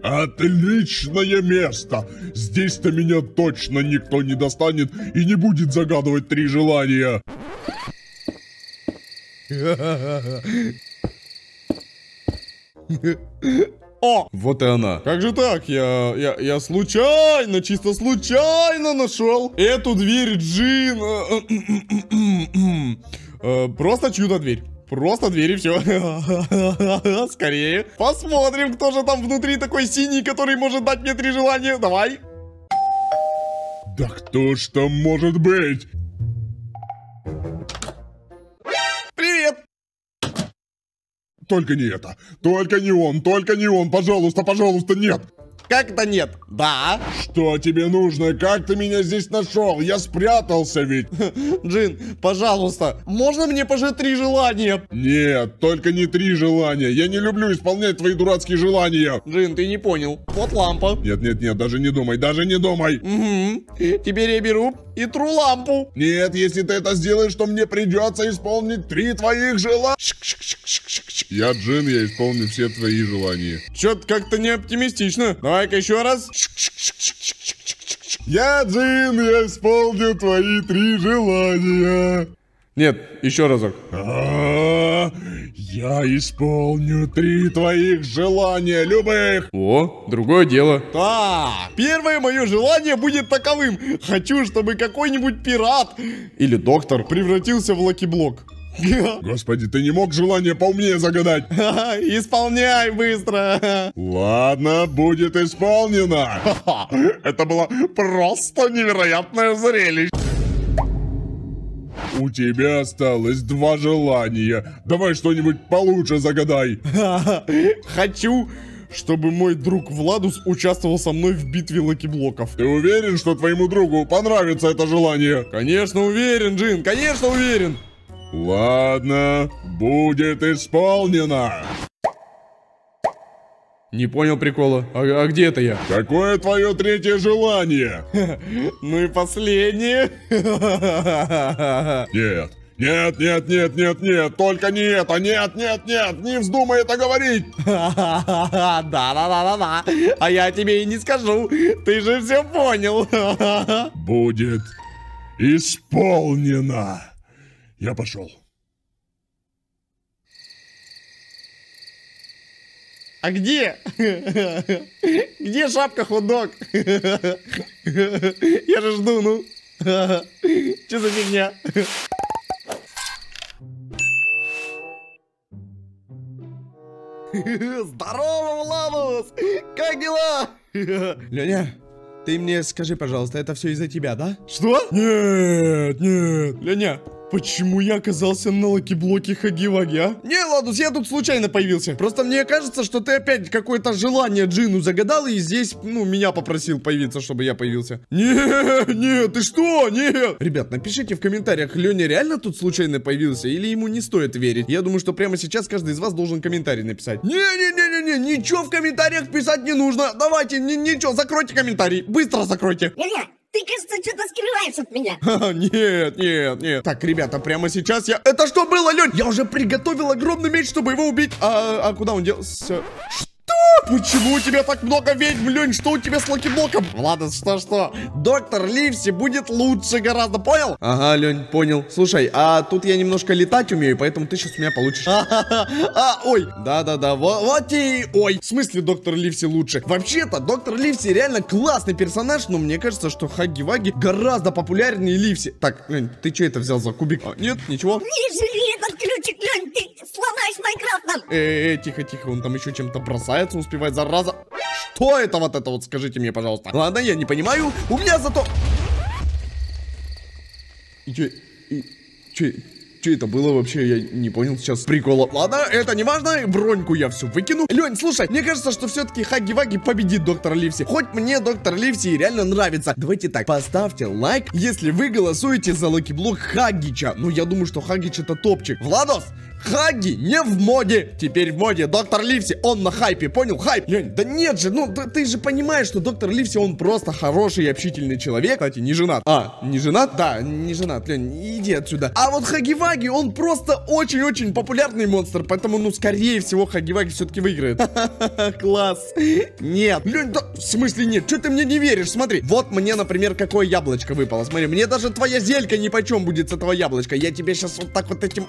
Отличное место! Здесь-то меня точно никто не достанет и не будет загадывать 3 желания. О, вот и она. Как же так? Я случайно, чисто случайно нашел эту дверь, Джин. Просто чудо-дверь. Просто дверь и все. Скорее. Посмотрим, кто же там внутри такой синий, который может дать мне 3 желания. Давай. Да кто ж там может быть? Привет. Только не это. Только не он. Только не он. Пожалуйста, пожалуйста, нет. Как это нет? Да. Что тебе нужно? Как ты меня здесь нашел? Я спрятался ведь. Джин, пожалуйста, можно мне пожать 3 желания? Нет, только не 3 желания. Я не люблю исполнять твои дурацкие желания. Джин, ты не понял. Вот лампа. Нет, нет, нет, даже не думай, даже не думай. Угу. Теперь я беру и тру лампу. Нет, если ты это сделаешь, то мне придется исполнить 3 твоих желания. Я Джин, я исполню все твои желания. Чё-то как-то не оптимистично. Давай-ка еще раз. Я Джин, я исполню твои 3 желания. Нет, еще разок. Я исполню 3 твоих желания, любых. О, другое дело. Так, первое мое желание будет таковым. Хочу, чтобы какой-нибудь пират или доктор превратился в лаки-блок. Господи, ты не мог желание поумнее загадать? Исполняй быстро. Ладно, будет исполнено. Это было просто невероятное зрелище. У тебя осталось 2 желания. Давай что-нибудь получше загадай. Хочу, чтобы мой друг Владус участвовал со мной в битве лаки-блоков. Ты уверен, что твоему другу понравится это желание? Конечно уверен, Джин, конечно уверен. Ладно, будет исполнено. Не понял прикола. А где это я? Какое твое 3-е желание? Ну и последнее. Нет. Нет, нет, нет, нет, нет, только не это, нет, нет, нет, не вздумай это говорить. Да. А я тебе и не скажу, ты же все понял. Будет исполнено. Я пошел. А где? Где шапка, хот-дог? Я же жду, ну. Че за фигня? Здорово, Владус! Как дела? Леня, ты мне скажи, пожалуйста, это все из-за тебя, да? Что? Нет, нет. Леня, почему я оказался на лаки-блоке Хаги-Ваги, а? Не, Ладус, я тут случайно появился. Просто мне кажется, что ты опять какое-то желание Джину загадал и здесь, ну, меня попросил появиться, чтобы я появился. Нет, ты что? Нет. Ребят, напишите в комментариях, Леня реально тут случайно появился или ему не стоит верить? Я думаю, что прямо сейчас каждый из вас должен комментарий написать. Не, ничего в комментариях писать не нужно. Давайте, ничего, закройте комментарий. Быстро закройте. Леня, ты, кажется, что-то скрываешь от меня. Нет. Так, ребята, прямо сейчас я... Это что было, Лень? Я уже приготовил огромный меч, чтобы его убить. А куда он делся? Что? Почему у тебя так много ведьм, Лень? Что у тебя с лаки-блоком? Ладно, что? Доктор Ливси будет лучше гораздо, понял? Ага, Лень, понял. Слушай, а тут я немножко летать умею, поэтому ты сейчас у меня получишь. Ой. Да. Вот и... Ой, в смысле доктор Ливси лучше? Вообще-то, доктор Ливси реально классный персонаж, но мне кажется, что Хаги-Ваги гораздо популярнее Ливси. Так, Лень, ты что это взял за кубик? Нет, ничего. Не жри этот ключик, Лень, ты сломаешь Майнкрафт нам. Тихо, он там еще чем-то бросается, успевает, зараза. Что это вот, скажите мне, пожалуйста. Ладно, я не понимаю, у меня зато... Че это было вообще? Я не понял сейчас прикола. Ладно, это не важно, броньку я все выкину. Лень, слушай, мне кажется, что все-таки Хаги-Ваги победит доктора Ливси. Хоть мне доктор Ливси реально нравится. Давайте так, поставьте лайк, если вы голосуете за лаки-блок Хагича. Ну, я думаю, что Хагич это топчик. Владос, Хаги не в моде. Теперь в моде доктор Ливси, он на хайпе, понял? Хайп. Лень, да нет же, ну ты же понимаешь, что доктор Ливси, он просто хороший и общительный человек. Кстати, не женат. А, не женат? Да, не женат, Лень, иди отсюда. А вот Хаги-Ваги, он просто очень-очень популярный монстр, поэтому, ну, скорее всего, Хаги-Ваги все-таки выиграет. Класс. Нет. Лень, да, в смысле нет? Что ты мне не веришь? Смотри, вот мне, например, какое яблочко выпало. Смотри, мне даже твоя зелька нипочем будет с этого яблочка. Я тебе сейчас вот так вот этим...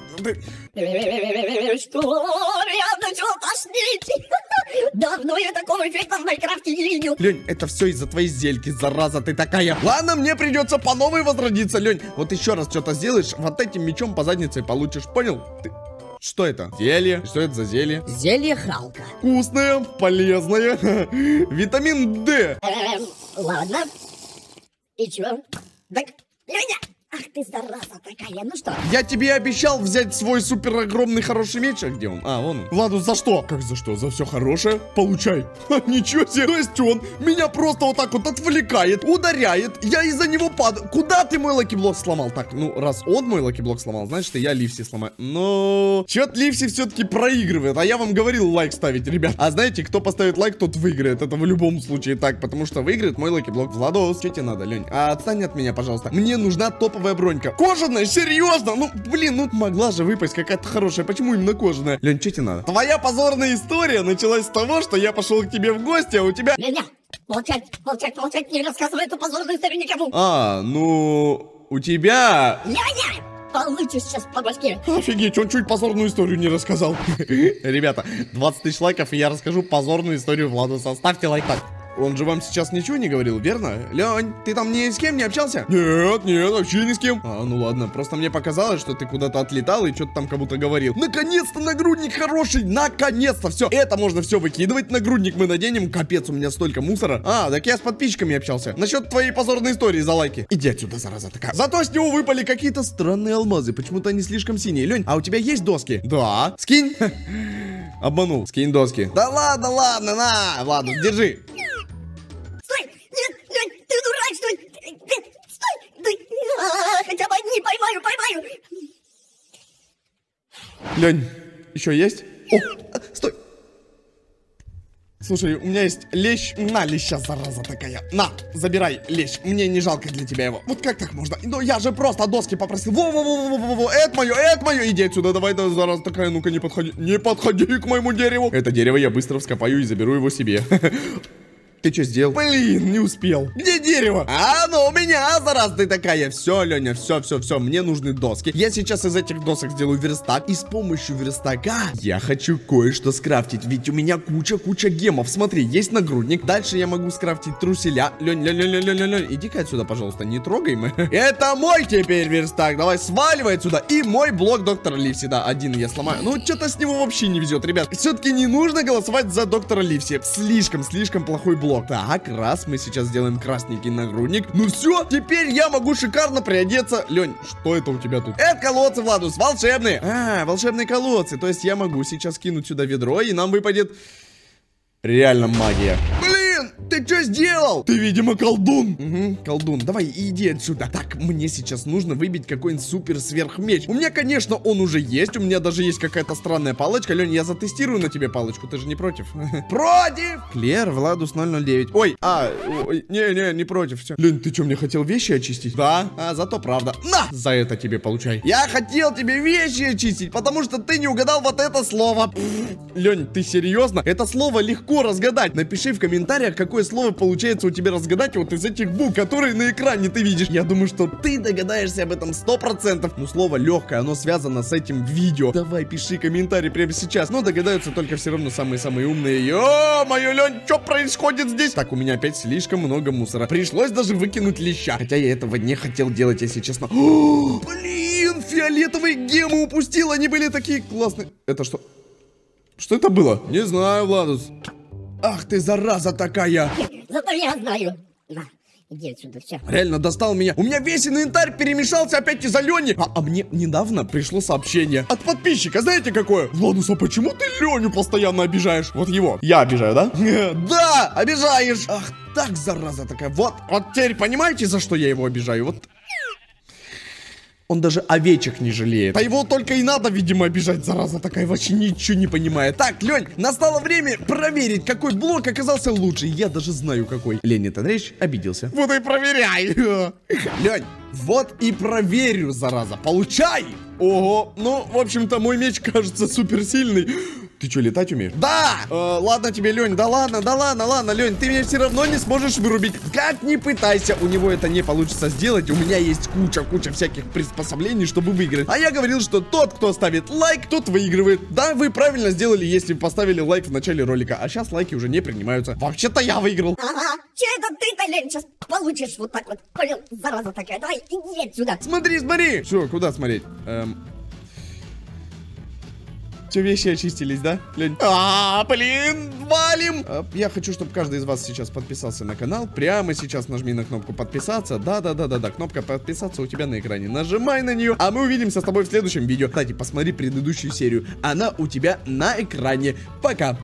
Что? Я начала тошнить. Давно я такого эффекта в Майнкрафте не видел. Лень, это все из-за твоей зельки, зараза ты такая. Ладно, мне придется по новой возродиться, Лень. Вот еще раз что-то сделаешь, вот этим мечом по заднице получишь, понял? Ты... Что это? Зелье? Что это за зелье? Зелье Халка. Вкусное, полезное. Витамин D. Ладно. И чё? Так, Леня! Ах ты, зараза такая, ну что? Я тебе обещал взять свой супер огромный хороший меч. А где он? А, вон он. Владус, за что? Как за что? За все хорошее? Получай. Ха, ничего себе. То есть он меня просто вот так вот отвлекает, ударяет. Я из-за него падаю. Куда ты мой лаки-блок сломал? Так, ну, раз он мой лаки-блок сломал, значит, и я Ливси сломаю. Но... Чё-то Ливси все-таки проигрывает. А я вам говорил лайк ставить, ребят. А знаете, кто поставит лайк, тот выиграет. Это в любом случае так, потому что выиграет мой лаки-блок. Владос, что тебе надо, Лень? А отстань от меня, пожалуйста. Мне нужна топовая бронька. Кожаная? Серьезно? Ну, блин, ну могла же выпасть какая-то хорошая. Почему именно кожаная? Лень, что тебе надо? Твоя позорная история началась с того, что я пошел к тебе в гости, а у тебя... Леня, молчать, молчать, молчать, не рассказывай эту позорную историю никому. А, ну... У тебя... Леня! Получишь сейчас по башке. Офигеть, он чуть позорную историю не рассказал. Ребята, 20 тысяч лайков, и я расскажу позорную историю Владуса. Ставьте лайк. Так. Он же вам сейчас ничего не говорил, верно? Лень, ты там ни с кем не общался? Нет, вообще ни с кем. А, ну ладно, просто мне показалось, что ты куда-то отлетал и что-то там кому-то говорил. Наконец-то нагрудник хороший, наконец-то, все. Это можно все выкидывать, нагрудник мы наденем. Капец, у меня столько мусора. А, так я с подписчиками общался. Насчет твоей позорной истории за лайки. Иди отсюда, зараза такая. Зато с него выпали какие-то странные алмазы, почему-то они слишком синие. Лень, а у тебя есть доски? Да. Скинь. Обманул. Скинь доски. Да ладно, на, ладно, держи. Лень, ты дурак, что ли? Стой! Ты... хотя бы не поймаю. Лень, еще есть? О, стой! Слушай, у меня есть лещ. На, леща, зараза такая. На, забирай лещ. Мне не жалко для тебя его. Вот как так можно? Ну, я же просто доски попросил. Во-во-во-во-во-во. Это мое. Иди отсюда, давай, да, зараза такая. Ну-ка, не подходи. Не подходи к моему дереву. Это дерево я быстро вскопаю и заберу его себе. Ты что сделал? Блин, не успел. Где дерево? А, ну у меня, зараза ты такая. Все, Леня, все. Мне нужны доски. Я сейчас из этих досок сделаю верстак. И с помощью верстака я хочу кое-что скрафтить. Ведь у меня куча гемов. Смотри, есть нагрудник. Дальше я могу скрафтить труселя. Лень, иди-ка отсюда, пожалуйста, не трогай мы. Это мой теперь верстак. Давай, сваливай отсюда. И мой блок доктора Ливси. Да, один я сломаю. Ну, что-то с него вообще не везет, ребят. Все-таки не нужно голосовать за доктора Ливси. Слишком плохой блок. Так, раз, мы сейчас сделаем красненький нагрудник. Ну все, теперь я могу шикарно приодеться. Лень, что это у тебя тут? Это колодцы, Владус, волшебные. А, волшебные колодцы. То есть я могу сейчас кинуть сюда ведро, и нам выпадет реально магия. Блин, ты что сделал? Ты, видимо, колдун. Угу, колдун. Давай, иди отсюда. Так, мне сейчас нужно выбить какой-нибудь супер-сверхмеч. У меня, конечно, он уже есть. У меня даже есть какая-то странная палочка. Лень, я затестирую на тебе палочку. Ты же не против? Против! Клер, Владус 009. Ой, не против. Все. Лень, ты что, мне хотел вещи очистить? Да, зато правда. На! За это тебе получай. Я хотел тебе вещи очистить, потому что ты не угадал вот это слово. Лень, ты серьезно? Это слово легко разгадать. Напиши в комментариях, какое слово получается у тебя разгадать вот из этих букв, которые на экране ты видишь. Я думаю, что ты догадаешься об этом 100%. Но слово легкое, оно связано с этим видео. Давай, пиши комментарий прямо сейчас. Но догадаются только все равно самые-самые умные. Ё-моё, Лень, что происходит здесь? Так, у меня опять слишком много мусора. Пришлось даже выкинуть леща. Хотя я этого не хотел делать, если честно. О, блин, фиолетовые гемы упустил. Они были такие классные. Это что? Что это было? Не знаю, Владус. Ах ты, зараза такая! Зато я знаю. На, иди отсюда, все. Реально достал меня. У меня весь инвентарь перемешался опять из-за Лени. А мне недавно пришло сообщение от подписчика. Знаете какое? Владус, а почему ты Леню постоянно обижаешь? Вот его. Я обижаю, да? Да, обижаешь. Ах так, зараза такая. Вот теперь понимаете, за что я его обижаю? Вот. Он даже овечек не жалеет. А его только и надо, видимо, обижать, зараза такая, вообще ничего не понимает. Так, Лень, настало время проверить, какой блок оказался лучше. Я даже знаю, какой. Леонид Андреевич обиделся. Вот и проверяй. Лень, вот и проверю, зараза. Получай! Ого, ну, в общем-то, мой меч кажется суперсильный. Ты что, летать умеешь? Да! Ладно тебе, Лень, да ладно, Лень, ты меня все равно не сможешь вырубить. Как ни пытайся, у него это не получится сделать. У меня есть куча всяких приспособлений, чтобы выиграть. А я говорил, что тот, кто ставит лайк, тот выигрывает. Да, вы правильно сделали, если поставили лайк в начале ролика. А сейчас лайки уже не принимаются. Вообще-то я выиграл. Ага, че это ты-то, Лень, сейчас получишь вот так вот. Понял, зараза такая, давай, иди отсюда. Смотри. Все, куда смотреть? Все, вещи очистились, да, Лень? Блин, валим! Я хочу, чтобы каждый из вас сейчас подписался на канал. Прямо сейчас нажми на кнопку подписаться. Да, кнопка подписаться у тебя на экране. Нажимай на нее, а мы увидимся с тобой в следующем видео. Кстати, посмотри предыдущую серию. Она у тебя на экране. Пока!